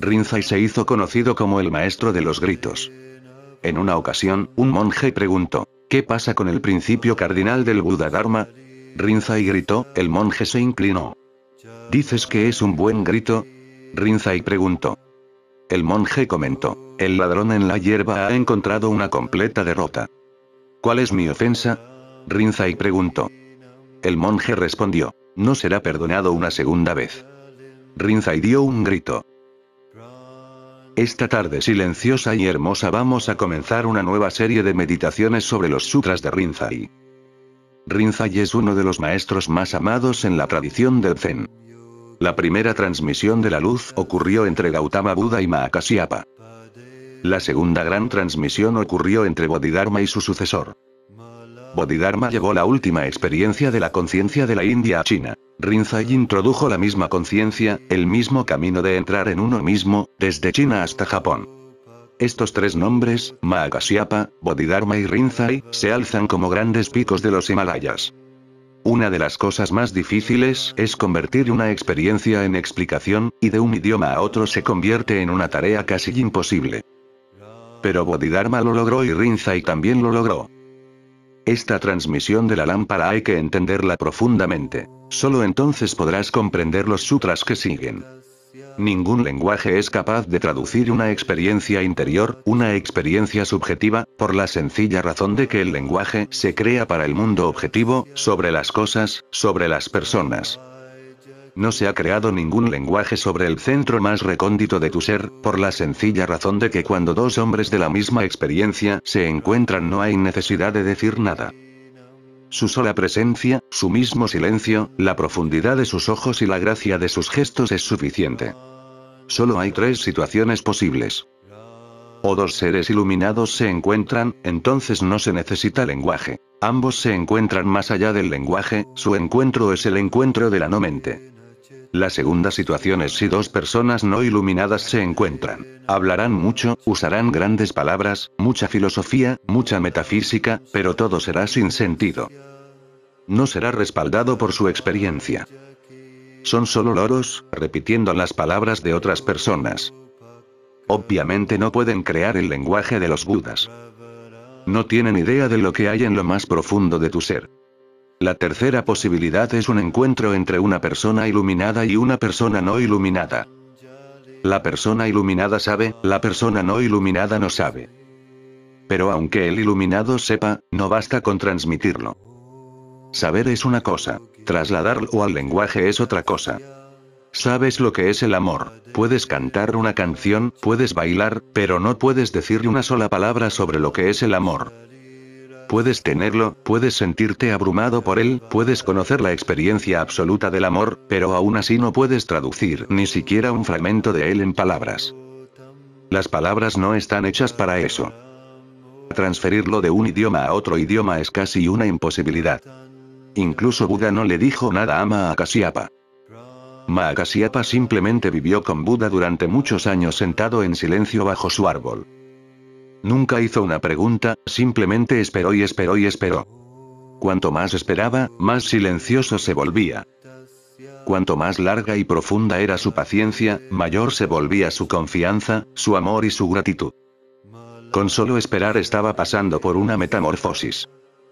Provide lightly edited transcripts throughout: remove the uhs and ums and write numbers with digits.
Rinzai se hizo conocido como el maestro de los gritos. En una ocasión, un monje preguntó, ¿qué pasa con el principio cardinal del Buda Dharma? Rinzai gritó, el monje se inclinó. ¿Dices que es un buen grito? Rinzai preguntó. El monje comentó, el ladrón en la hierba ha encontrado una completa derrota. ¿Cuál es mi ofensa? Rinzai preguntó. El monje respondió, no será perdonado una segunda vez. Rinzai dio un grito. Esta tarde silenciosa y hermosa vamos a comenzar una nueva serie de meditaciones sobre los sutras de Rinzai. Rinzai es uno de los maestros más amados en la tradición del Zen. La primera transmisión de la luz ocurrió entre Gautama Buda y Mahakasyapa. La segunda gran transmisión ocurrió entre Bodhidharma y su sucesor. Bodhidharma llevó la última experiencia de la conciencia de la India a China. Rinzai introdujo la misma conciencia, el mismo camino de entrar en uno mismo, desde China hasta Japón. Estos tres nombres, Mahakasyapa, Bodhidharma y Rinzai, se alzan como grandes picos de los Himalayas. Una de las cosas más difíciles es convertir una experiencia en explicación, y de un idioma a otro se convierte en una tarea casi imposible. Pero Bodhidharma lo logró y Rinzai también lo logró. Esta transmisión de la lámpara hay que entenderla profundamente. Solo entonces podrás comprender los sutras que siguen. Ningún lenguaje es capaz de traducir una experiencia interior, una experiencia subjetiva, por la sencilla razón de que el lenguaje se crea para el mundo objetivo, sobre las cosas, sobre las personas. No se ha creado ningún lenguaje sobre el centro más recóndito de tu ser, por la sencilla razón de que cuando dos hombres de la misma experiencia se encuentran no hay necesidad de decir nada. Su sola presencia, su mismo silencio, la profundidad de sus ojos y la gracia de sus gestos es suficiente. Solo hay tres situaciones posibles. O dos seres iluminados se encuentran, entonces no se necesita lenguaje. Ambos se encuentran más allá del lenguaje, su encuentro es el encuentro de la no-mente. La segunda situación es si dos personas no iluminadas se encuentran. Hablarán mucho, usarán grandes palabras, mucha filosofía, mucha metafísica, pero todo será sin sentido. No será respaldado por su experiencia. Son solo loros, repitiendo las palabras de otras personas. Obviamente no pueden crear el lenguaje de los Budas. No tienen idea de lo que hay en lo más profundo de tu ser. La tercera posibilidad es un encuentro entre una persona iluminada y una persona no iluminada. La persona iluminada sabe, la persona no iluminada no sabe. Pero aunque el iluminado sepa, no basta con transmitirlo. Saber es una cosa, trasladarlo al lenguaje es otra cosa. Sabes lo que es el amor, puedes cantar una canción, puedes bailar, pero no puedes decir una sola palabra sobre lo que es el amor. Puedes tenerlo, puedes sentirte abrumado por él, puedes conocer la experiencia absoluta del amor, pero aún así no puedes traducir ni siquiera un fragmento de él en palabras. Las palabras no están hechas para eso. Transferirlo de un idioma a otro idioma es casi una imposibilidad. Incluso Buda no le dijo nada a Mahakasyapa. Mahakasyapa simplemente vivió con Buda durante muchos años sentado en silencio bajo su árbol. Nunca hizo una pregunta, simplemente esperó y esperó y esperó. Cuanto más esperaba, más silencioso se volvía. Cuanto más larga y profunda era su paciencia, mayor se volvía su confianza, su amor y su gratitud. Con solo esperar estaba pasando por una metamorfosis.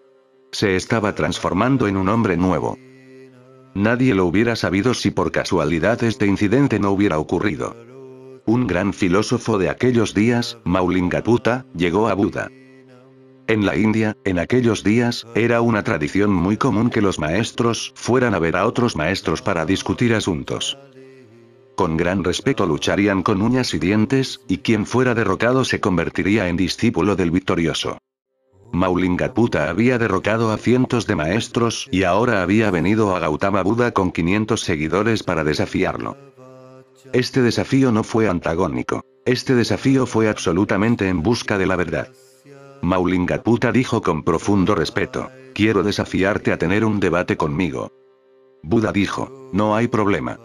Se estaba transformando en un hombre nuevo. Nadie lo hubiera sabido si por casualidad este incidente no hubiera ocurrido. Un gran filósofo de aquellos días, Maulingaputta, llegó a Buda. En la India, en aquellos días, era una tradición muy común que los maestros fueran a ver a otros maestros para discutir asuntos. Con gran respeto lucharían con uñas y dientes, y quien fuera derrotado se convertiría en discípulo del victorioso. Maulingaputta había derrotado a cientos de maestros, y ahora había venido a Gautama Buda con 500 seguidores para desafiarlo. Este desafío no fue antagónico. Este desafío fue absolutamente en busca de la verdad. Maulingaputta dijo con profundo respeto, quiero desafiarte a tener un debate conmigo. Buda dijo, no hay problema.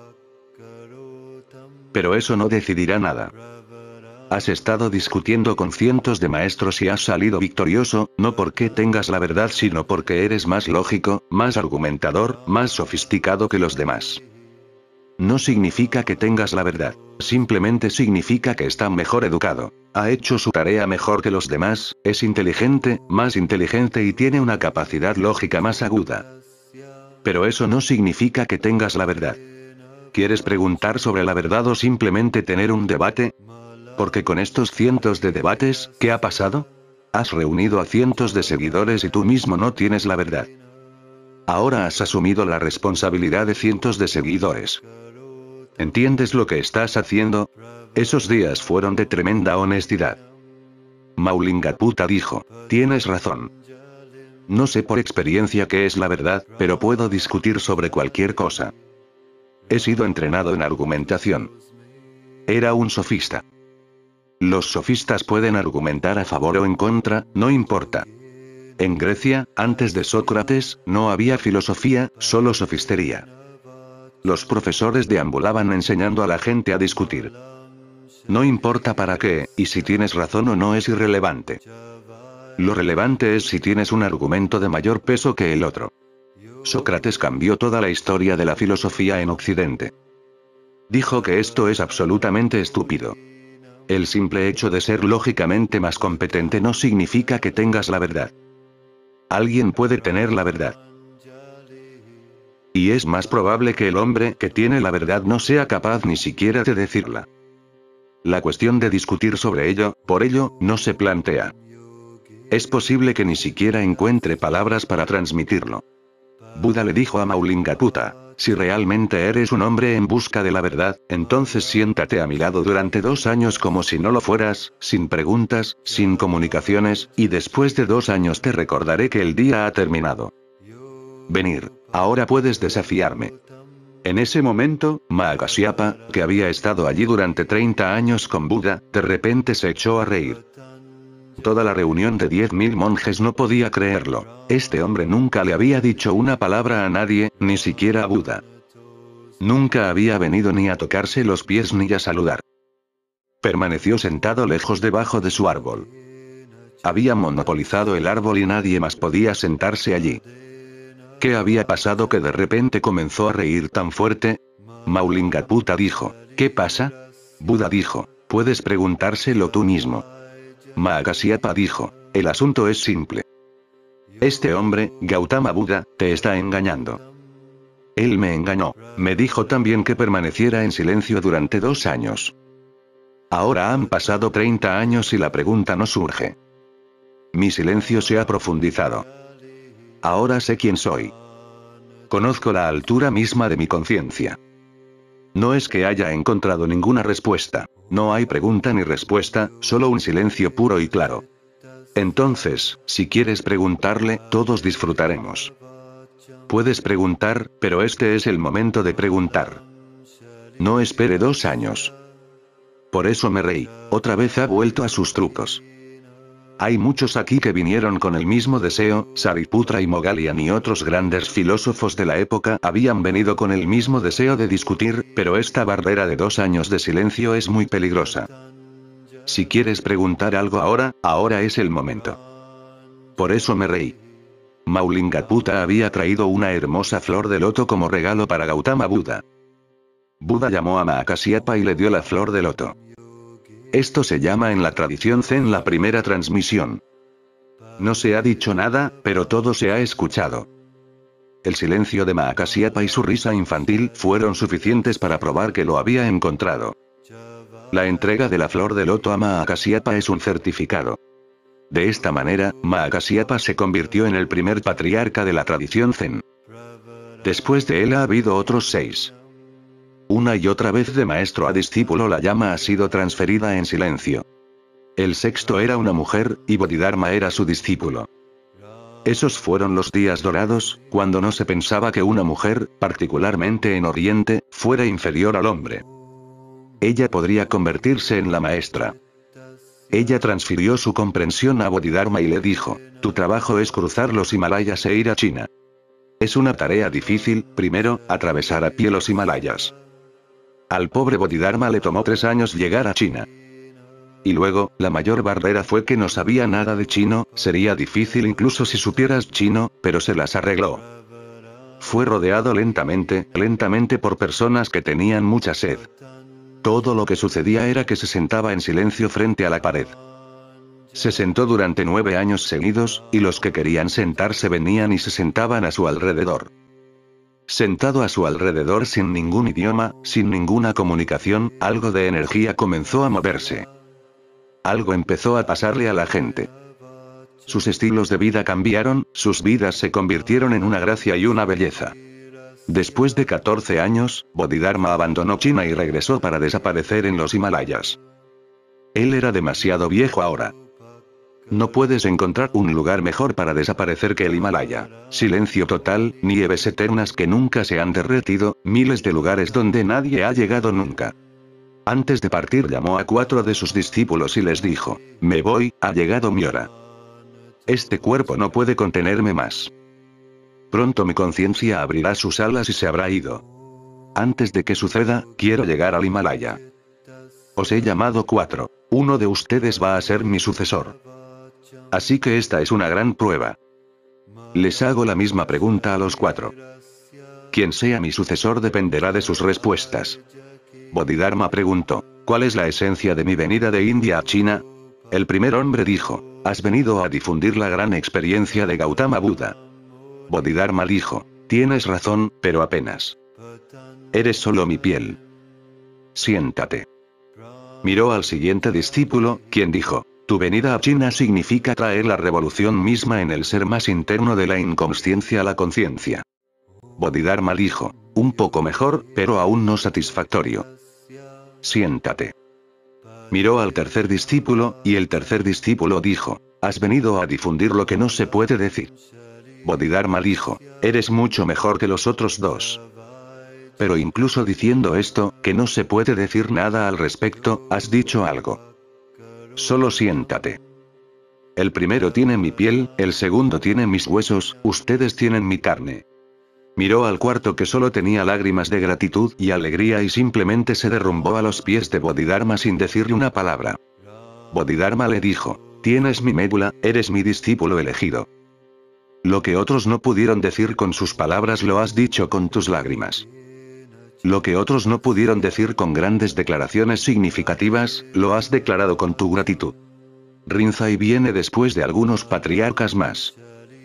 Pero eso no decidirá nada. Has estado discutiendo con cientos de maestros y has salido victorioso, no porque tengas la verdad sino porque eres más lógico, más argumentador, más sofisticado que los demás. No significa que tengas la verdad. Simplemente significa que está mejor educado. Ha hecho su tarea mejor que los demás, es inteligente, más inteligente y tiene una capacidad lógica más aguda. Pero eso no significa que tengas la verdad. ¿Quieres preguntar sobre la verdad o simplemente tener un debate? Porque con estos cientos de debates, ¿qué ha pasado? Has reunido a cientos de seguidores y tú mismo no tienes la verdad. Ahora has asumido la responsabilidad de cientos de seguidores. ¿Entiendes lo que estás haciendo? Esos días fueron de tremenda honestidad. Maulingaputa dijo, tienes razón. No sé por experiencia qué es la verdad, pero puedo discutir sobre cualquier cosa. He sido entrenado en argumentación. Era un sofista. Los sofistas pueden argumentar a favor o en contra, no importa. En Grecia, antes de Sócrates, no había filosofía, solo sofistería. Los profesores deambulaban enseñando a la gente a discutir. No importa para qué, y si tienes razón o no es irrelevante. Lo relevante es si tienes un argumento de mayor peso que el otro. Sócrates cambió toda la historia de la filosofía en Occidente. Dijo que esto es absolutamente estúpido. El simple hecho de ser lógicamente más competente no significa que tengas la verdad. Alguien puede tener la verdad. Y es más probable que el hombre que tiene la verdad no sea capaz ni siquiera de decirla. La cuestión de discutir sobre ello, por ello, no se plantea. Es posible que ni siquiera encuentre palabras para transmitirlo. Buda le dijo a Maulingaputa, si realmente eres un hombre en busca de la verdad, entonces siéntate a mi lado durante 2 años como si no lo fueras, sin preguntas, sin comunicaciones, y después de 2 años te recordaré que el día ha terminado. Venir, ahora puedes desafiarme. En ese momento, Mahakasyapa, que había estado allí durante 30 años con Buda, de repente se echó a reír. Toda la reunión de 10.000 monjes no podía creerlo. Este hombre nunca le había dicho una palabra a nadie, ni siquiera a Buda. Nunca había venido ni a tocarse los pies ni a saludar. Permaneció sentado lejos debajo de su árbol. Había monopolizado el árbol y nadie más podía sentarse allí. ¿Qué había pasado que de repente comenzó a reír tan fuerte? Maulingaputa dijo, ¿qué pasa? Buda dijo, puedes preguntárselo tú mismo. Mahakasyapa dijo, el asunto es simple. Este hombre, Gautama Buda, te está engañando. Él me engañó. Me dijo también que permaneciera en silencio durante 2 años. Ahora han pasado 30 años y la pregunta no surge. Mi silencio se ha profundizado. Ahora sé quién soy. Conozco la altura misma de mi conciencia. No es que haya encontrado ninguna respuesta. No hay pregunta ni respuesta, solo un silencio puro y claro. Entonces, si quieres preguntarle, todos disfrutaremos. Puedes preguntar, pero este es el momento de preguntar. No espere 2 años. Por eso me reí. Otra vez ha vuelto a sus trucos. Hay muchos aquí que vinieron con el mismo deseo, Sariputra y Moggalian y otros grandes filósofos de la época habían venido con el mismo deseo de discutir, pero esta barrera de 2 años de silencio es muy peligrosa. Si quieres preguntar algo ahora es el momento. Por eso me reí. Maulingaputa había traído una hermosa flor de loto como regalo para Gautama Buda. Buda llamó a Mahakasyapa y le dio la flor de loto. Esto se llama en la tradición Zen la primera transmisión. No se ha dicho nada, pero todo se ha escuchado. El silencio de Mahakasyapa y su risa infantil fueron suficientes para probar que lo había encontrado. La entrega de la flor de loto a Mahakasyapa es un certificado. De esta manera, Mahakasyapa se convirtió en el primer patriarca de la tradición Zen. Después de él ha habido otros 6. Una y otra vez de maestro a discípulo la llama ha sido transferida en silencio. El 6.º era una mujer, y Bodhidharma era su discípulo. Esos fueron los días dorados, cuando no se pensaba que una mujer, particularmente en Oriente, fuera inferior al hombre. Ella podría convertirse en la maestra. Ella transfirió su comprensión a Bodhidharma y le dijo, tu trabajo es cruzar los Himalayas e ir a China. Es una tarea difícil, primero, atravesar a pie los Himalayas. Al pobre Bodhidharma le tomó 3 años llegar a China. Y luego, la mayor barrera fue que no sabía nada de chino, sería difícil incluso si supieras chino, pero se las arregló. Fue rodeado lentamente por personas que tenían mucha sed. Todo lo que sucedía era que se sentaba en silencio frente a la pared. Se sentó durante 9 años seguidos, y los que querían sentarse venían y se sentaban a su alrededor. Sentado a su alrededor sin ningún idioma, sin ninguna comunicación, algo de energía comenzó a moverse. Algo empezó a pasarle a la gente. Sus estilos de vida cambiaron, sus vidas se convirtieron en una gracia y una belleza. Después de 14 años, Bodhidharma abandonó China y regresó para desaparecer en los Himalayas. Él era demasiado viejo ahora. No puedes encontrar un lugar mejor para desaparecer que el Himalaya. Silencio total, nieves eternas que nunca se han derretido, miles de lugares donde nadie ha llegado nunca. Antes de partir llamó a 4 de sus discípulos y les dijo: me voy, ha llegado mi hora. Este cuerpo no puede contenerme más. Pronto mi conciencia abrirá sus alas y se habrá ido. Antes de que suceda, quiero llegar al Himalaya. Os he llamado 4. Uno de ustedes va a ser mi sucesor. Así que esta es una gran prueba. Les hago la misma pregunta a los 4. Quien sea mi sucesor dependerá de sus respuestas. Bodhidharma preguntó: ¿cuál es la esencia de mi venida de India a China? El primer hombre dijo: has venido a difundir la gran experiencia de Gautama Buda. Bodhidharma dijo: tienes razón, pero apenas. Eres solo mi piel. Siéntate. Miró al siguiente discípulo, quien dijo: tu venida a China significa traer la revolución misma en el ser más interno de la inconsciencia a la conciencia. Bodhidharma dijo: un poco mejor, pero aún no satisfactorio. Siéntate. Miró al tercer discípulo, y el tercer discípulo dijo: has venido a difundir lo que no se puede decir. Bodhidharma dijo: eres mucho mejor que los otros 2. Pero incluso diciendo esto, que no se puede decir nada al respecto, has dicho algo. Solo siéntate. El primero tiene mi piel, el segundo tiene mis huesos, ustedes tienen mi carne. Miró al cuarto que solo tenía lágrimas de gratitud y alegría y simplemente se derrumbó a los pies de Bodhidharma sin decirle una palabra. Bodhidharma le dijo: tienes mi médula, eres mi discípulo elegido. Lo que otros no pudieron decir con sus palabras lo has dicho con tus lágrimas. Lo que otros no pudieron decir con grandes declaraciones significativas, lo has declarado con tu gratitud. Rinzai viene después de algunos patriarcas más.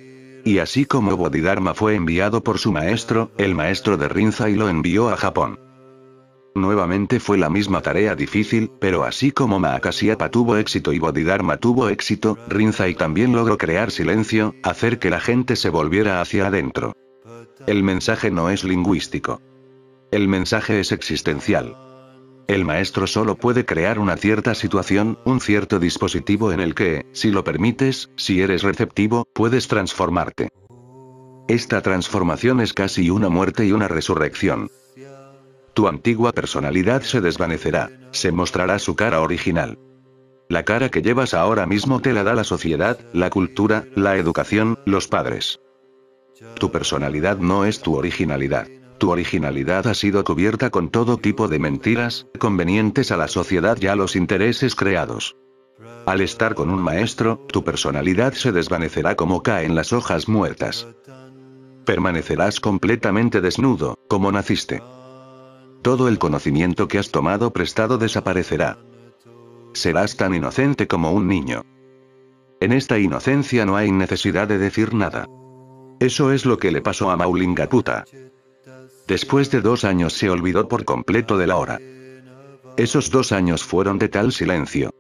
Y así como Bodhidharma fue enviado por su maestro, el maestro de Rinzai lo envió a Japón. Nuevamente fue la misma tarea difícil, pero así como Mahakasyapa tuvo éxito y Bodhidharma tuvo éxito, Rinzai también logró crear silencio, hacer que la gente se volviera hacia adentro. El mensaje no es lingüístico. El mensaje es existencial. El maestro solo puede crear una cierta situación, un cierto dispositivo en el que, si lo permites, si eres receptivo, puedes transformarte. Esta transformación es casi una muerte y una resurrección. Tu antigua personalidad se desvanecerá, se mostrará su cara original. La cara que llevas ahora mismo te la da la sociedad, la cultura, la educación, los padres. Tu personalidad no es tu originalidad. Tu originalidad ha sido cubierta con todo tipo de mentiras, convenientes a la sociedad y a los intereses creados. Al estar con un maestro, tu personalidad se desvanecerá como caen las hojas muertas. Permanecerás completamente desnudo, como naciste. Todo el conocimiento que has tomado prestado desaparecerá. Serás tan inocente como un niño. En esta inocencia no hay necesidad de decir nada. Eso es lo que le pasó a Maulingaputa. Después de 2 años se olvidó por completo de la hora. Esos 2 años fueron de tal silencio.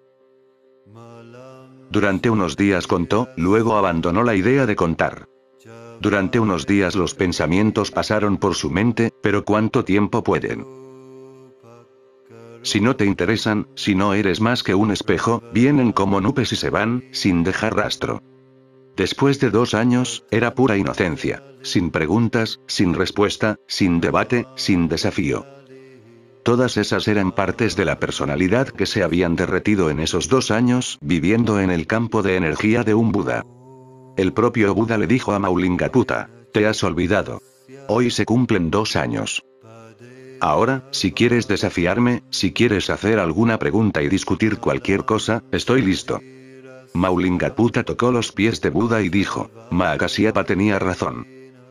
Durante unos días contó, luego abandonó la idea de contar. Durante unos días los pensamientos pasaron por su mente, pero ¿cuánto tiempo pueden? Si no te interesan, si no eres más que un espejo, vienen como nubes y se van, sin dejar rastro. Después de 2 años, era pura inocencia, sin preguntas, sin respuesta, sin debate, sin desafío. Todas esas eran partes de la personalidad que se habían derretido en esos 2 años, viviendo en el campo de energía de un Buda. El propio Buda le dijo a Maulingaputa: te has olvidado. Hoy se cumplen 2 años. Ahora, si quieres desafiarme, si quieres hacer alguna pregunta y discutir cualquier cosa, estoy listo. Maulingaputa tocó los pies de Buda y dijo: Mahakasyapa tenía razón.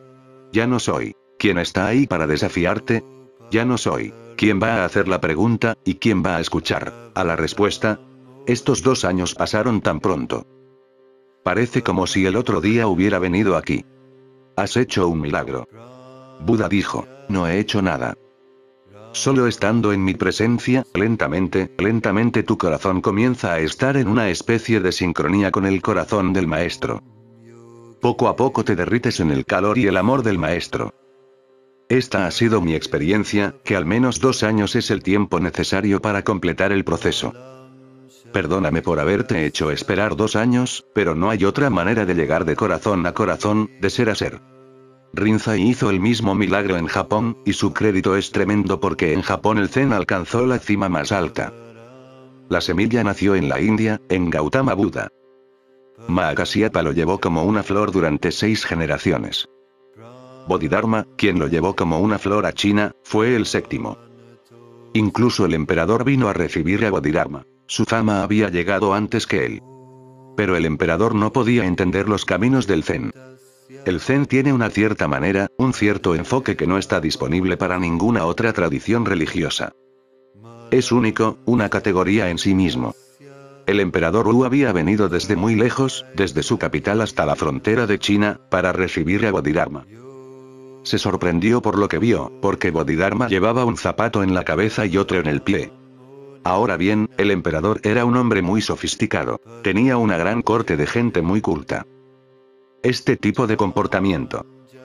Ya no soy quien está ahí para desafiarte. Ya no soy quien va a hacer la pregunta, y quien va a escuchar a la respuesta. Estos 2 años pasaron tan pronto. Parece como si el otro día hubiera venido aquí. Has hecho un milagro. Buda dijo, no he hecho nada. Solo estando en mi presencia, lentamente, lentamente tu corazón comienza a estar en una especie de sincronía con el corazón del maestro. Poco a poco te derrites en el calor y el amor del maestro. Esta ha sido mi experiencia, que al menos 2 años es el tiempo necesario para completar el proceso. Perdóname por haberte hecho esperar 2 años, pero no hay otra manera de llegar de corazón a corazón, de ser a ser. Rinzai hizo el mismo milagro en Japón, y su crédito es tremendo porque en Japón el Zen alcanzó la cima más alta. La semilla nació en la India, en Gautama Buda. Mahakasyapa lo llevó como una flor durante 6 generaciones. Bodhidharma, quien lo llevó como una flor a China, fue el 7º. Incluso el emperador vino a recibir a Bodhidharma. Su fama había llegado antes que él. Pero el emperador no podía entender los caminos del Zen. El Zen tiene una cierta manera, un cierto enfoque que no está disponible para ninguna otra tradición religiosa. Es único, una categoría en sí mismo. El emperador Wu había venido desde muy lejos, desde su capital hasta la frontera de China, para recibir a Bodhidharma. Se sorprendió por lo que vio, porque Bodhidharma llevaba un zapato en la cabeza y otro en el pie. Ahora bien, el emperador era un hombre muy sofisticado, tenía una gran corte de gente muy culta. Este tipo de comportamiento.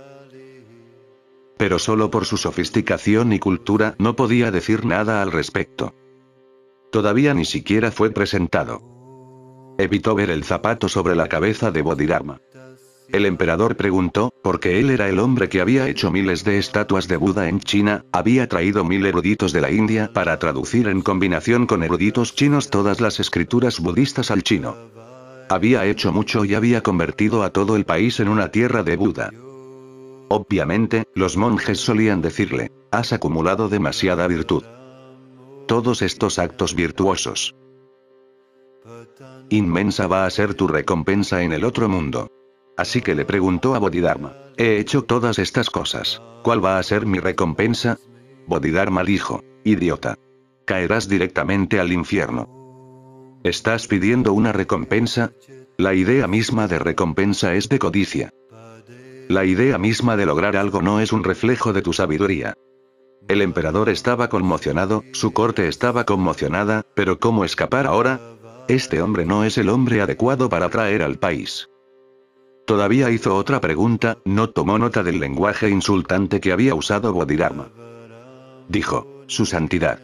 Pero solo por su sofisticación y cultura no podía decir nada al respecto. Todavía ni siquiera fue presentado. Evitó ver el zapato sobre la cabeza de Bodhidharma. El emperador preguntó, porque él era el hombre que había hecho miles de estatuas de Buda en China, había traído 1000 eruditos de la India para traducir en combinación con eruditos chinos todas las escrituras budistas al chino. Había hecho mucho y había convertido a todo el país en una tierra de Buda. Obviamente, los monjes solían decirle, has acumulado demasiada virtud. Todos estos actos virtuosos. Inmensa va a ser tu recompensa en el otro mundo. Así que le preguntó a Bodhidharma, he hecho todas estas cosas, ¿cuál va a ser mi recompensa? Bodhidharma dijo, idiota. Caerás directamente al infierno. ¿Estás pidiendo una recompensa? La idea misma de recompensa es de codicia. La idea misma de lograr algo no es un reflejo de tu sabiduría. El emperador estaba conmocionado, su corte estaba conmocionada, pero ¿cómo escapar ahora? Este hombre no es el hombre adecuado para traer al país. Todavía hizo otra pregunta, no tomó nota del lenguaje insultante que había usado Bodhidharma. Dijo, su santidad.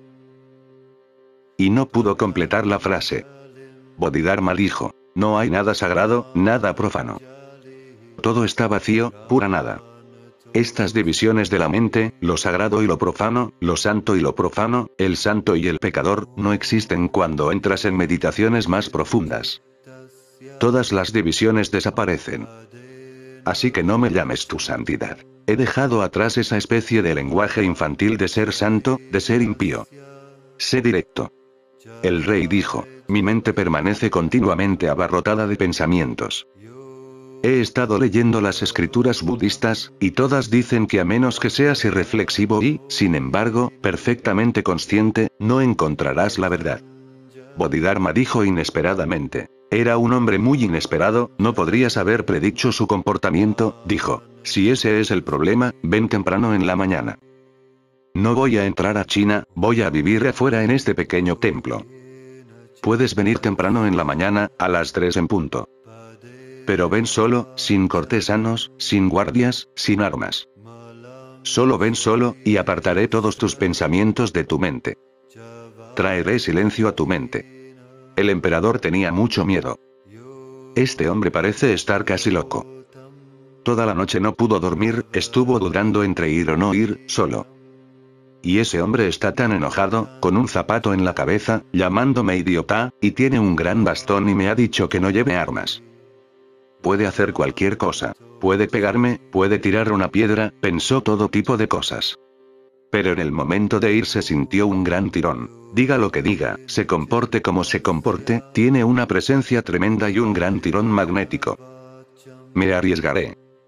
Y no pudo completar la frase. Bodhidharma dijo, no hay nada sagrado, nada profano. Todo está vacío, pura nada. Estas divisiones de la mente, lo sagrado y lo profano, lo santo y lo profano, el santo y el pecador, no existen cuando entras en meditaciones más profundas. Todas las divisiones desaparecen. Así que no me llames tu santidad. He dejado atrás esa especie de lenguaje infantil de ser santo, de ser impío. Sé directo. El rey dijo, mi mente permanece continuamente abarrotada de pensamientos. He estado leyendo las escrituras budistas, y todas dicen que a menos que seas irreflexivo y, sin embargo, perfectamente consciente, no encontrarás la verdad. Bodhidharma dijo inesperadamente. Era un hombre muy inesperado, no podrías haber predicho su comportamiento, dijo. Si ese es el problema, ven temprano en la mañana. No voy a entrar a China, voy a vivir afuera en este pequeño templo. Puedes venir temprano en la mañana, a las 3 en punto. Pero ven solo, sin cortesanos, sin guardias, sin armas. Solo ven solo, y apartaré todos tus pensamientos de tu mente. Traeré silencio a tu mente. El emperador tenía mucho miedo. Este hombre parece estar casi loco. Toda la noche no pudo dormir, estuvo dudando entre ir o no ir, solo. Y ese hombre está tan enojado, con un zapato en la cabeza, llamándome idiota, y tiene un gran bastón y me ha dicho que no lleve armas. Puede hacer cualquier cosa. Puede pegarme, puede tirar una piedra, pensó todo tipo de cosas. Pero en el momento de irse sintió un gran tirón. Diga lo que diga, se comporte como se comporte, tiene una presencia tremenda y un gran tirón magnético. Me arriesgaré.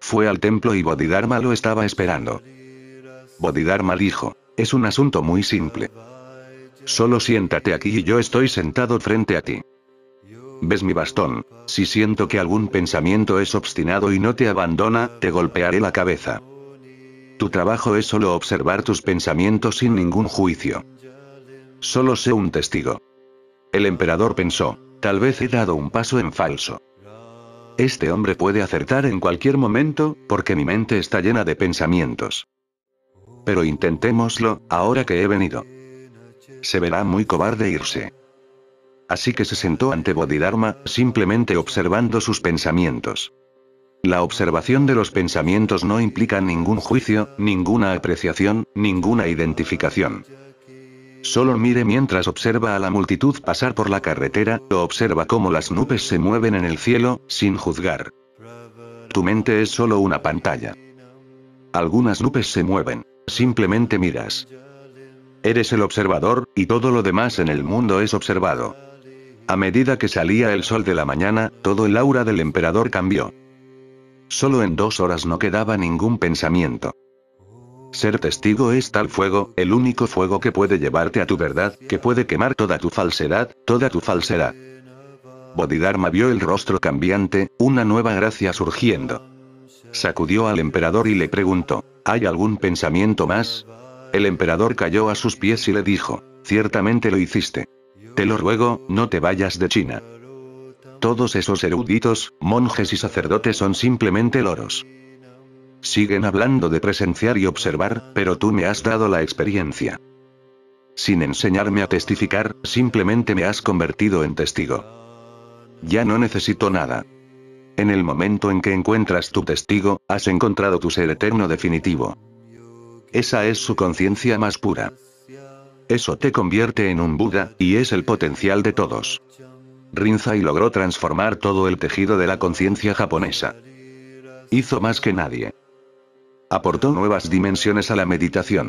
fue al templo y Bodhidharma lo estaba esperando. Bodhidharma dijo: es un asunto muy simple. Solo siéntate aquí y yo estoy sentado frente a ti. ¿Ves mi bastón? Si siento que algún pensamiento es obstinado y no te abandona, te golpearé la cabeza. Tu trabajo es solo observar tus pensamientos sin ningún juicio. Solo sé un testigo. El emperador pensó: tal vez he dado un paso en falso. Este hombre puede acertar en cualquier momento, porque mi mente está llena de pensamientos. Pero intentémoslo, ahora que he venido. Se verá muy cobarde irse. Así que se sentó ante Bodhidharma, simplemente observando sus pensamientos. La observación de los pensamientos no implica ningún juicio, ninguna apreciación, ninguna identificación. Solo mire mientras observa a la multitud pasar por la carretera, o observa cómo las nubes se mueven en el cielo, sin juzgar. Tu mente es solo una pantalla. Algunas nubes se mueven, simplemente miras. Eres el observador, y todo lo demás en el mundo es observado. A medida que salía el sol de la mañana, todo el aura del emperador cambió. Solo en 2 horas no quedaba ningún pensamiento. Ser testigo es tal fuego, el único fuego que puede llevarte a tu verdad, que puede quemar toda tu falsedad, toda tu falsedad. Bodhidharma vio el rostro cambiante, una nueva gracia surgiendo. Sacudió al emperador y le preguntó: ¿hay algún pensamiento más? El emperador cayó a sus pies y le dijo: ciertamente lo hiciste. Te lo ruego, no te vayas de China. Todos esos eruditos, monjes y sacerdotes son simplemente loros. Siguen hablando de presenciar y observar, pero tú me has dado la experiencia. Sin enseñarme a testificar, simplemente me has convertido en testigo. Ya no necesito nada. En el momento en que encuentras tu testigo, has encontrado tu ser eterno definitivo. Esa es su conciencia más pura. Eso te convierte en un Buda, y es el potencial de todos. Rinzai logró transformar todo el tejido de la conciencia japonesa. Hizo más que nadie. Aportó nuevas dimensiones a la meditación.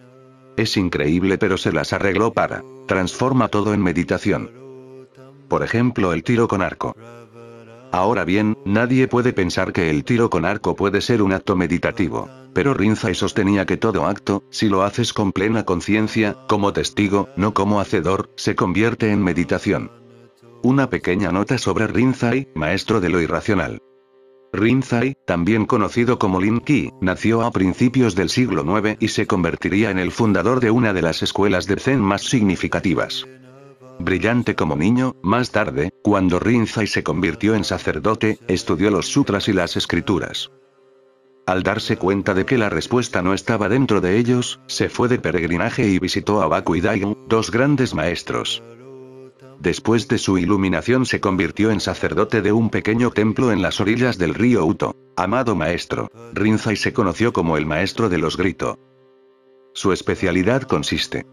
Es increíble, pero se las arregló para transforma todo en meditación. Por ejemplo, el tiro con arco. Ahora bien, nadie puede pensar que el tiro con arco puede ser un acto meditativo. Pero Rinzai sostenía que todo acto, si lo haces con plena conciencia, como testigo, no como hacedor, se convierte en meditación. Una pequeña nota sobre Rinzai, maestro de lo irracional. Rinzai, también conocido como Lin Qi, nació a principios del siglo IX y se convertiría en el fundador de una de las escuelas de Zen más significativas. Brillante como niño, más tarde, cuando Rinzai se convirtió en sacerdote, estudió los sutras y las escrituras. Al darse cuenta de que la respuesta no estaba dentro de ellos, se fue de peregrinaje y visitó a Baku y Daigo, 2 grandes maestros. Después de su iluminación se convirtió en sacerdote de un pequeño templo en las orillas del río Uto. Amado maestro, Rinzai se conoció como el maestro de los gritos. Su especialidad consiste.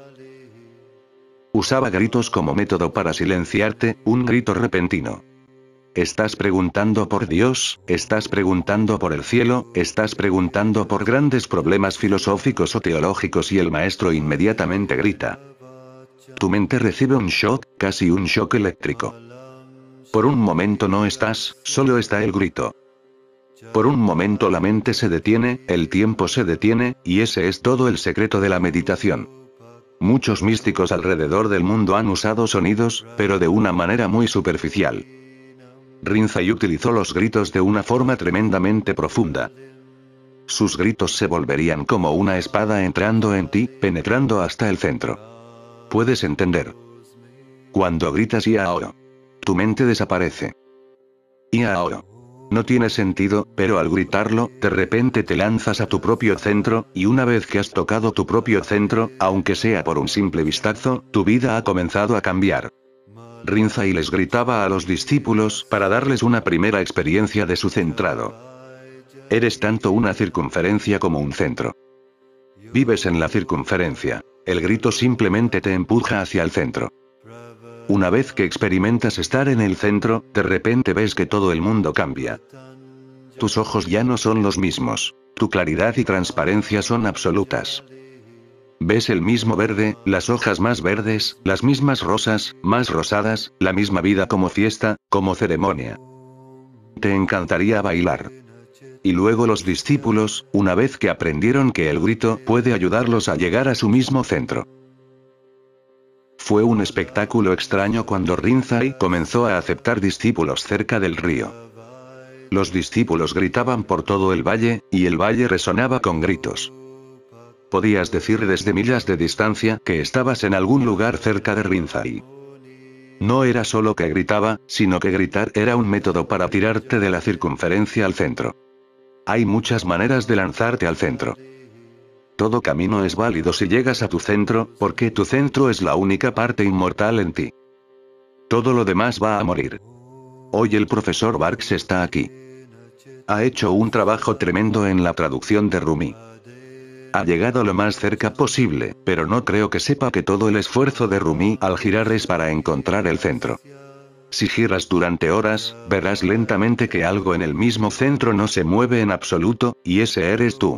Usaba gritos como método para silenciarte, un grito repentino. Estás preguntando por Dios, estás preguntando por el cielo, estás preguntando por grandes problemas filosóficos o teológicos y el maestro inmediatamente grita. Tu mente recibe un shock, casi un shock eléctrico. Por un momento no estás, solo está el grito. Por un momento la mente se detiene, el tiempo se detiene, y ese es todo el secreto de la meditación. Muchos místicos alrededor del mundo han usado sonidos, pero de una manera muy superficial. Rinzai utilizó los gritos de una forma tremendamente profunda. Sus gritos se volverían como una espada entrando en ti, penetrando hasta el centro. ¿Puedes entender? Cuando gritas y ahora, tu mente desaparece. Y ahora. No tiene sentido, pero al gritarlo, de repente te lanzas a tu propio centro, y una vez que has tocado tu propio centro, aunque sea por un simple vistazo, tu vida ha comenzado a cambiar. Rinzai les gritaba a los discípulos para darles una primera experiencia de su centrado. Eres tanto una circunferencia como un centro. Vives en la circunferencia. El grito simplemente te empuja hacia el centro. Una vez que experimentas estar en el centro, de repente ves que todo el mundo cambia. Tus ojos ya no son los mismos. Tu claridad y transparencia son absolutas. Ves el mismo verde, las hojas más verdes, las mismas rosas, más rosadas, la misma vida como fiesta, como ceremonia. Te encantaría bailar. y luego los discípulos, una vez que aprendieron que el grito puede ayudarlos a llegar a su mismo centro. Fue un espectáculo extraño cuando Rinzai comenzó a aceptar discípulos cerca del río. Los discípulos gritaban por todo el valle, y el valle resonaba con gritos. Podías decir desde millas de distancia que estabas en algún lugar cerca de Rinzai. No era solo que gritaba, sino que gritar era un método para tirarte de la circunferencia al centro. Hay muchas maneras de lanzarte al centro. Todo camino es válido si llegas a tu centro, porque tu centro es la única parte inmortal en ti. Todo lo demás va a morir. Hoy el profesor Barks está aquí. Ha hecho un trabajo tremendo en la traducción de Rumi. Ha llegado lo más cerca posible, pero no creo que sepa que todo el esfuerzo de Rumi al girar es para encontrar el centro. Si giras durante horas, verás lentamente que algo en el mismo centro no se mueve en absoluto, y ese eres tú.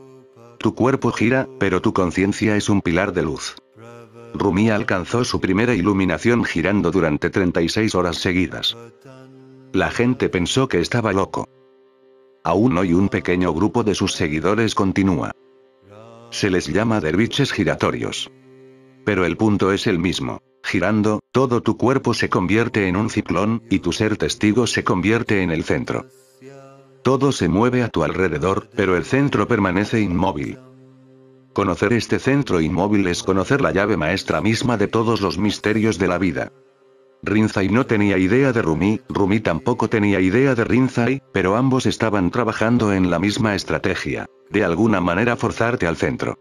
Tu cuerpo gira, pero tu conciencia es un pilar de luz. Rumi alcanzó su primera iluminación girando durante 36 horas seguidas. La gente pensó que estaba loco. Aún hoy un pequeño grupo de sus seguidores continúa. Se les llama derviches giratorios. Pero el punto es el mismo. Girando, todo tu cuerpo se convierte en un ciclón, y tu ser testigo se convierte en el centro. Todo se mueve a tu alrededor, pero el centro permanece inmóvil. Conocer este centro inmóvil es conocer la llave maestra misma de todos los misterios de la vida. Rinzai no tenía idea de Rumi, Rumi tampoco tenía idea de Rinzai, pero ambos estaban trabajando en la misma estrategia, de alguna manera forzarte al centro.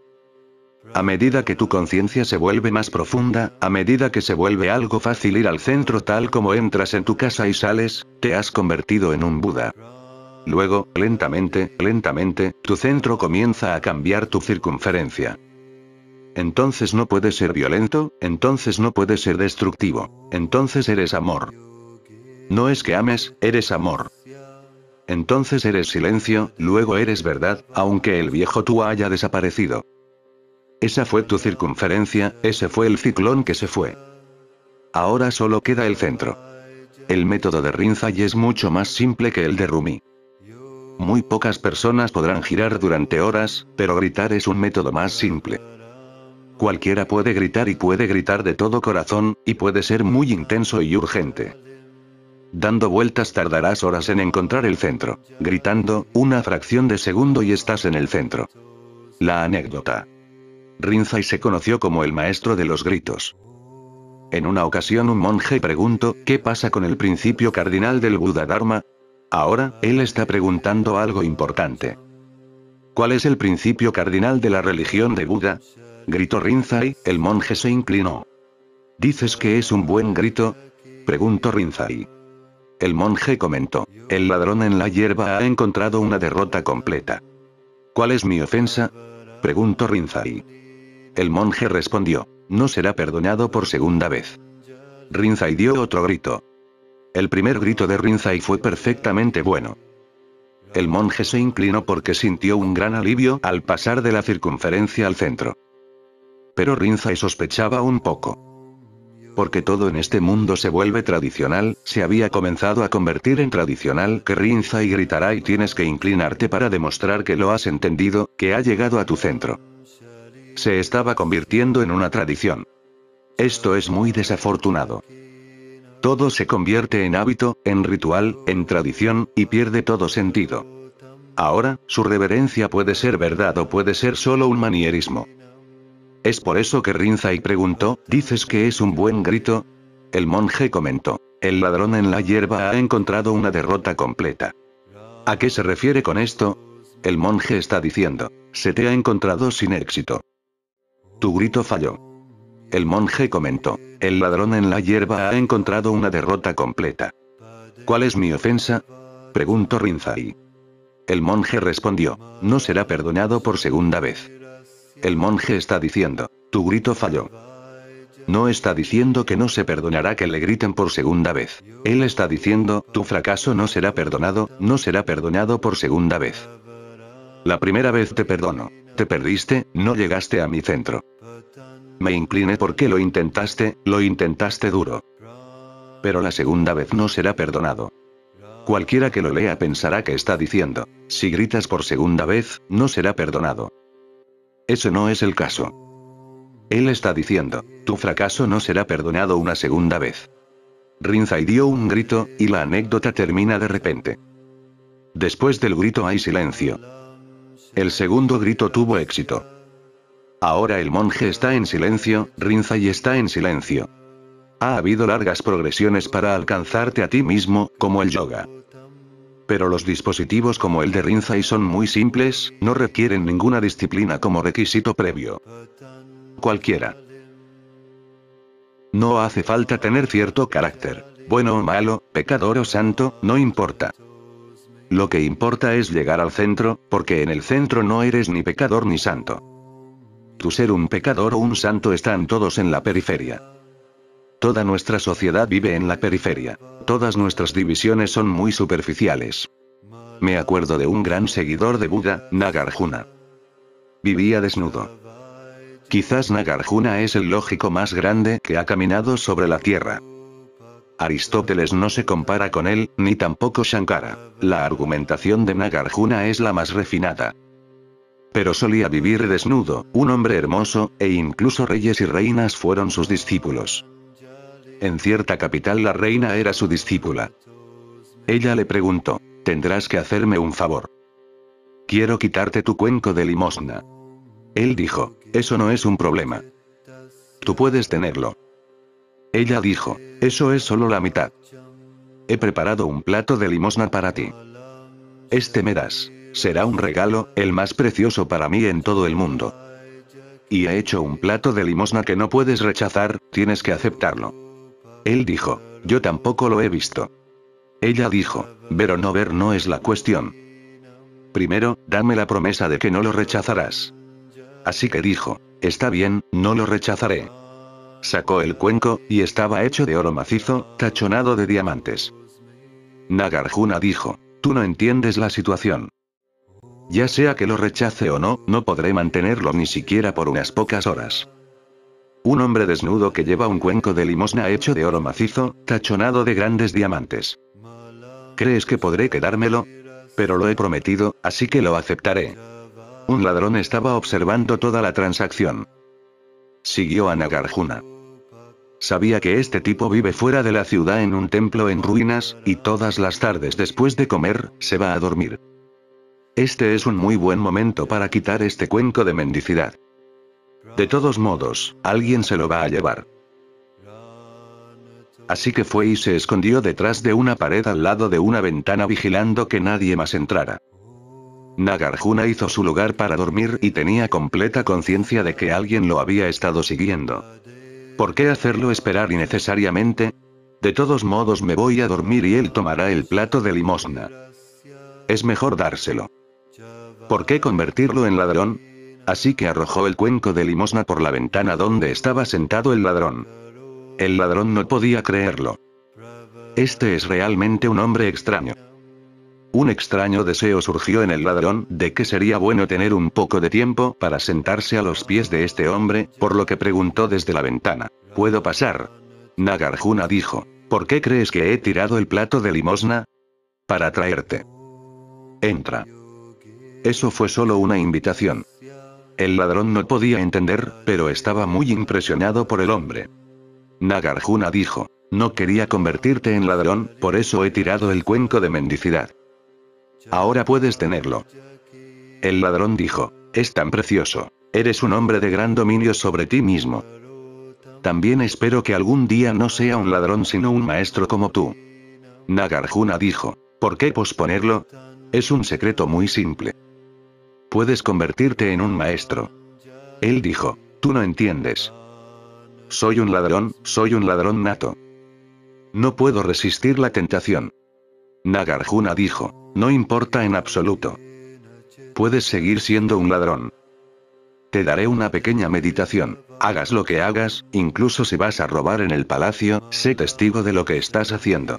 A medida que tu conciencia se vuelve más profunda, a medida que se vuelve algo fácil ir al centro tal como entras en tu casa y sales, te has convertido en un Buda. Luego, lentamente, tu centro comienza a cambiar tu circunferencia. Entonces no puedes ser violento, entonces no puedes ser destructivo, entonces eres amor. No es que ames, eres amor. Entonces eres silencio, luego eres verdad, aunque el viejo tú haya desaparecido. Esa fue tu circunferencia, ese fue el ciclón que se fue. Ahora solo queda el centro. El método de Rinzai es mucho más simple que el de Rumi. Muy pocas personas podrán girar durante horas, pero gritar es un método más simple. Cualquiera puede gritar y puede gritar de todo corazón, y puede ser muy intenso y urgente. Dando vueltas tardarás horas en encontrar el centro. Gritando, una fracción de segundo y estás en el centro. La anécdota. Rinzai se conoció como el maestro de los gritos. En una ocasión un monje preguntó, ¿qué pasa con el principio cardinal del Buda Dharma? Ahora, él está preguntando algo importante. ¿Cuál es el principio cardinal de la religión de Buda? Gritó Rinzai, el monje se inclinó. ¿Dices que es un buen grito? Preguntó Rinzai. El monje comentó, el ladrón en la hierba ha encontrado una derrota completa. ¿Cuál es mi ofensa? Preguntó Rinzai. El monje respondió, no será perdonado por segunda vez. Rinzai dio otro grito. El primer grito de Rinzai fue perfectamente bueno. El monje se inclinó porque sintió un gran alivio al pasar de la circunferencia al centro. Pero Rinzai sospechaba un poco. Porque todo en este mundo se vuelve tradicional, se había comenzado a convertir en tradicional que Rinzai gritará y tienes que inclinarte para demostrar que lo has entendido, que ha llegado a tu centro. Se estaba convirtiendo en una tradición. Esto es muy desafortunado. Todo se convierte en hábito, en ritual, en tradición, y pierde todo sentido. Ahora, su reverencia puede ser verdad o puede ser solo un manierismo. Es por eso que Rinzai preguntó, ¿dices que es un buen grito? El monje comentó, el ladrón en la hierba ha encontrado una derrota completa. ¿A qué se refiere con esto? El monje está diciendo, se te ha encontrado sin éxito. Tu grito falló. El monje comentó, el ladrón en la hierba ha encontrado una derrota completa. ¿Cuál es mi ofensa? Preguntó Rinzai. El monje respondió, no será perdonado por segunda vez. El monje está diciendo, tu grito falló. No está diciendo que no se perdonará que le griten por segunda vez. Él está diciendo, tu fracaso no será perdonado por segunda vez. La primera vez te perdono. Te perdiste, no llegaste a mi centro. Me incliné porque lo intentaste duro. Pero la segunda vez no será perdonado. Cualquiera que lo lea pensará que está diciendo, si gritas por segunda vez, no será perdonado. Eso no es el caso. Él está diciendo, tu fracaso no será perdonado una segunda vez. Rinzai dio un grito, y la anécdota termina de repente. Después del grito hay silencio. El segundo grito tuvo éxito. Ahora el monje está en silencio, Rinzai está en silencio. Ha habido largas progresiones para alcanzarte a ti mismo, como el yoga. Pero los dispositivos como el de Rinzai son muy simples, no requieren ninguna disciplina como requisito previo. Cualquiera. No hace falta tener cierto carácter, bueno o malo, pecador o santo, no importa. Lo que importa es llegar al centro, porque en el centro no eres ni pecador ni santo. Tu ser un pecador o un santo están todos en la periferia. Toda nuestra sociedad vive en la periferia. Todas nuestras divisiones son muy superficiales. Me acuerdo de un gran seguidor de Buda, Nagarjuna. Vivía desnudo. Quizás Nagarjuna es el lógico más grande que ha caminado sobre la tierra. Aristóteles no se compara con él, ni tampoco Shankara. La argumentación de Nagarjuna es la más refinada. Pero solía vivir desnudo, un hombre hermoso, e incluso reyes y reinas fueron sus discípulos. En cierta capital la reina era su discípula. Ella le preguntó, tendrás que hacerme un favor. Quiero quitarte tu cuenco de limosna. Él dijo, eso no es un problema. Tú puedes tenerlo. Ella dijo, eso es solo la mitad. He preparado un plato de limosna para ti. Este me das. Será un regalo, el más precioso para mí en todo el mundo. Y he hecho un plato de limosna que no puedes rechazar, tienes que aceptarlo. Él dijo, yo tampoco lo he visto. Ella dijo, ver o no ver no es la cuestión. Primero, dame la promesa de que no lo rechazarás. Así que dijo, está bien, no lo rechazaré. Sacó el cuenco, y estaba hecho de oro macizo, tachonado de diamantes. Nagarjuna dijo, tú no entiendes la situación. Ya sea que lo rechace o no, no podré mantenerlo ni siquiera por unas pocas horas. Un hombre desnudo que lleva un cuenco de limosna hecho de oro macizo, tachonado de grandes diamantes. ¿Crees que podré quedármelo? Pero lo he prometido, así que lo aceptaré. Un ladrón estaba observando toda la transacción. Siguió a Nagarjuna. Sabía que este tipo vive fuera de la ciudad en un templo en ruinas, y todas las tardes después de comer, se va a dormir. Este es un muy buen momento para quitar este cuenco de mendicidad. De todos modos, alguien se lo va a llevar. Así que fue y se escondió detrás de una pared al lado de una ventana vigilando que nadie más entrara. Nagarjuna hizo su lugar para dormir y tenía completa conciencia de que alguien lo había estado siguiendo. ¿Por qué hacerlo esperar innecesariamente? De todos modos me voy a dormir y él tomará el plato de limosna. Es mejor dárselo. ¿Por qué convertirlo en ladrón? Así que arrojó el cuenco de limosna por la ventana donde estaba sentado el ladrón. El ladrón no podía creerlo. Este es realmente un hombre extraño. Un extraño deseo surgió en el ladrón, de que sería bueno tener un poco de tiempo para sentarse a los pies de este hombre, por lo que preguntó desde la ventana, ¿puedo pasar? Nagarjuna dijo, ¿por qué crees que he tirado el plato de limosna? Para traerte. Entra. Eso fue solo una invitación. El ladrón no podía entender, pero estaba muy impresionado por el hombre. Nagarjuna dijo, no quería convertirte en ladrón, por eso he tirado el cuenco de mendicidad. Ahora puedes tenerlo. El ladrón dijo, es tan precioso. Eres un hombre de gran dominio sobre ti mismo. También espero que algún día no sea un ladrón sino un maestro como tú. Nagarjuna dijo, ¿por qué posponerlo? Es un secreto muy simple. Puedes convertirte en un maestro. Él dijo, tú no entiendes. Soy un ladrón nato. No puedo resistir la tentación. Nagarjuna dijo, no importa en absoluto. Puedes seguir siendo un ladrón. Te daré una pequeña meditación. Hagas lo que hagas, incluso si vas a robar en el palacio, sé testigo de lo que estás haciendo.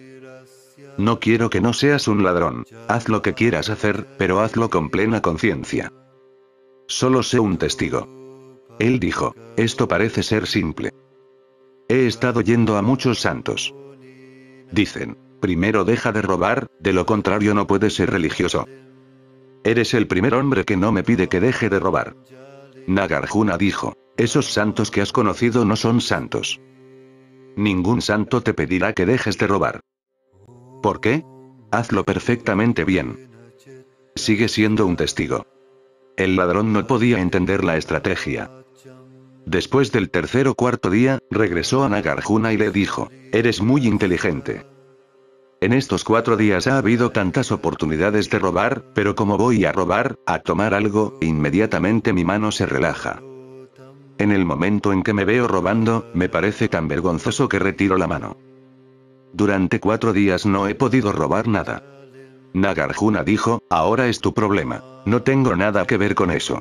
No quiero que no seas un ladrón. Haz lo que quieras hacer, pero hazlo con plena conciencia. Solo sé un testigo. Él dijo, esto parece ser simple. He estado yendo a muchos santos. Dicen, Primero deja de robar, de lo contrario no puedes ser religioso. Eres el primer hombre que no me pide que deje de robar. Nagarjuna dijo, esos santos que has conocido no son santos. Ningún santo te pedirá que dejes de robar. ¿Por qué? Hazlo perfectamente bien. Sigue siendo un testigo. El ladrón no podía entender la estrategia. Después del tercer o cuarto día, regresó a Nagarjuna y le dijo, eres muy inteligente. En estos 4 días ha habido tantas oportunidades de robar, pero como voy a robar, a tomar algo, inmediatamente mi mano se relaja. En el momento en que me veo robando, me parece tan vergonzoso que retiro la mano. Durante 4 días no he podido robar nada. Nagarjuna dijo, ahora es tu problema. No tengo nada que ver con eso.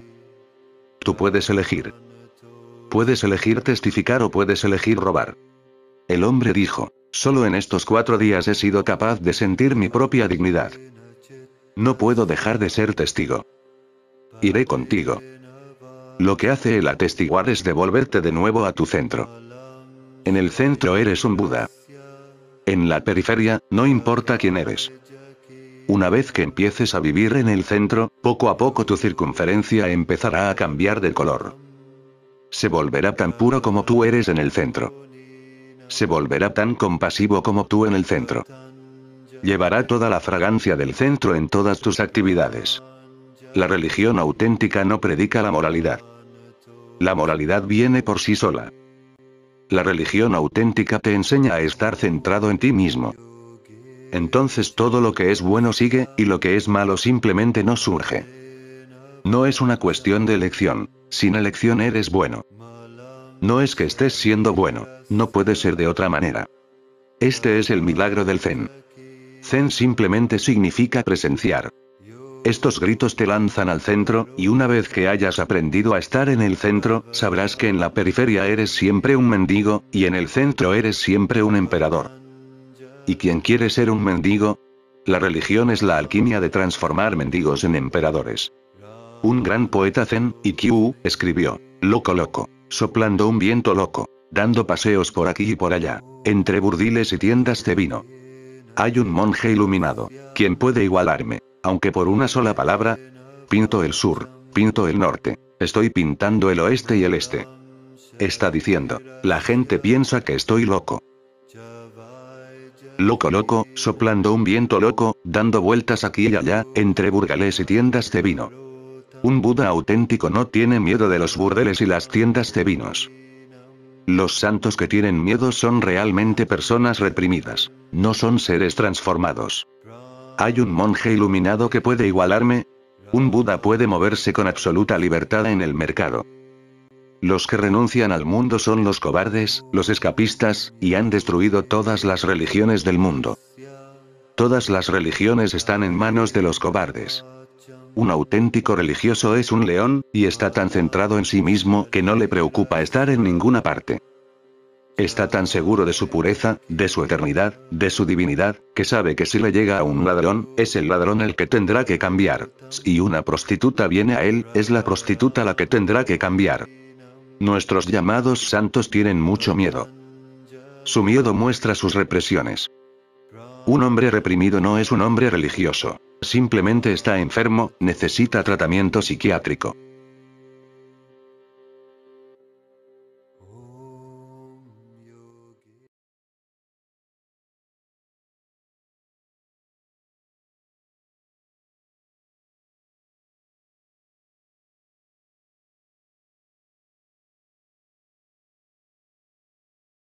Tú puedes elegir. Puedes elegir testificar o puedes elegir robar. El hombre dijo, solo en estos 4 días he sido capaz de sentir mi propia dignidad. No puedo dejar de ser testigo. Iré contigo. Lo que hace el atestiguar es devolverte de nuevo a tu centro. En el centro eres un Buda. En la periferia, no importa quién eres. Una vez que empieces a vivir en el centro, poco a poco tu circunferencia empezará a cambiar de color. Se volverá tan puro como tú eres en el centro. Se volverá tan compasivo como tú en el centro. Llevará toda la fragancia del centro en todas tus actividades. La religión auténtica no predica la moralidad. La moralidad viene por sí sola. La religión auténtica te enseña a estar centrado en ti mismo. Entonces todo lo que es bueno sigue, y lo que es malo simplemente no surge. No es una cuestión de elección. Sin elección eres bueno. No es que estés siendo bueno, no puede ser de otra manera. Este es el milagro del Zen. Zen simplemente significa presenciar. Estos gritos te lanzan al centro, y una vez que hayas aprendido a estar en el centro, sabrás que en la periferia eres siempre un mendigo, y en el centro eres siempre un emperador. ¿Y quién quiere ser un mendigo? La religión es la alquimia de transformar mendigos en emperadores. Un gran poeta zen, Ikkyu, escribió, loco loco, soplando un viento loco, dando paseos por aquí y por allá, entre burdiles y tiendas de vino. Hay un monje iluminado, quien puede igualarme, aunque por una sola palabra. Pinto el sur, pinto el norte, estoy pintando el oeste y el este. Está diciendo, la gente piensa que estoy loco. Loco loco, soplando un viento loco, dando vueltas aquí y allá, entre burgales y tiendas de vino. Un Buda auténtico no tiene miedo de los burdeles y las tiendas de vinos. Los santos que tienen miedo son realmente personas reprimidas, no son seres transformados. ¿Hay un monje iluminado que puede igualarme? Un Buda puede moverse con absoluta libertad en el mercado. Los que renuncian al mundo son los cobardes, los escapistas, y han destruido todas las religiones del mundo. Todas las religiones están en manos de los cobardes. Un auténtico religioso es un león, y está tan centrado en sí mismo que no le preocupa estar en ninguna parte. Está tan seguro de su pureza, de su eternidad, de su divinidad, que sabe que si le llega a un ladrón, es el ladrón el que tendrá que cambiar. Si una prostituta viene a él, es la prostituta la que tendrá que cambiar. Nuestros llamados santos tienen mucho miedo. Su miedo muestra sus represiones. Un hombre reprimido no es un hombre religioso. Simplemente está enfermo, necesita tratamiento psiquiátrico.